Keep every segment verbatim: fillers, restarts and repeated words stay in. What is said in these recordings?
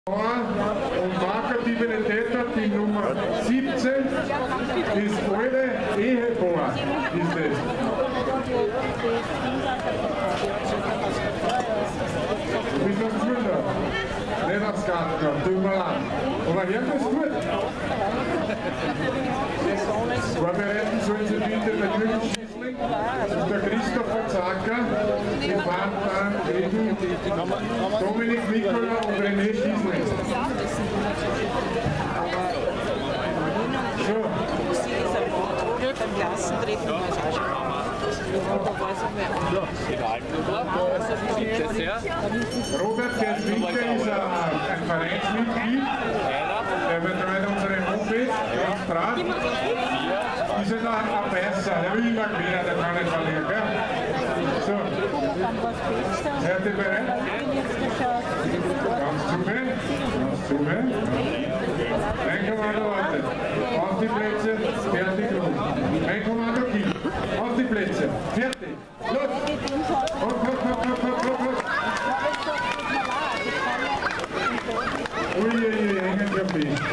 Und Markertibenitäter, die Nummer siebzehn, ist eure Ehepaar, ist es. Du bist auf Schulter, nicht aufs Garten, tut mir leid. Aber hier ist gut. Vorbereiten sollen Sie bitte der Jürgen Schießling, der Christopher Zacker, die Vater Reden, Dominik Nikola und René Schießling. So. Beim Klassentreffen war es auch schon. Da war es einmal. Robert Gerd-Winker ist ein Vereinsmitglied, der betreut unsere Homepage, ganz brav. Ist ja noch ein Beißer, der will immer gewinnen, der kann nicht verlieren, gell? So, seid ihr bereit? Ganz zuhören, ganz zuhören. Ein Kommando wartet, auf die Plätze, fertig, los. Ein Kommando Kiel, auf die Plätze, fertig, los! Und hopp, hopp, hopp, hopp, hopp, hopp. Uiuiui, hängen schon fest.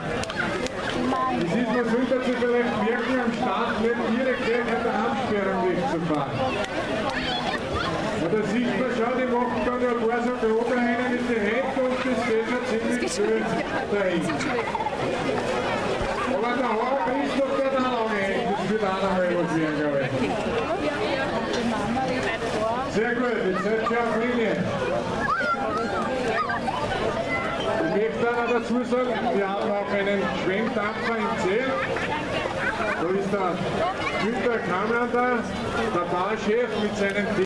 Es ist was unter zu vielleicht merken, am Start nicht direkt gegen der Amtssperrung wegzufahren. Und da sieht man schon, die machen dann ja ein paar so grobe rein mit den Händen und das geht schon ziemlich schön dahin. Aber der Hauer Christoph hat auch lange Hände, das wird auch noch mal was werden, glaube ich. Sehr gut, jetzt seid ihr auf Linie. Ich möchte auch noch dazu sagen, wir haben auch einen Schwemmdampfer im Zelt. Da ist der Günter Kamlander, der Bauchef mit seinem Team.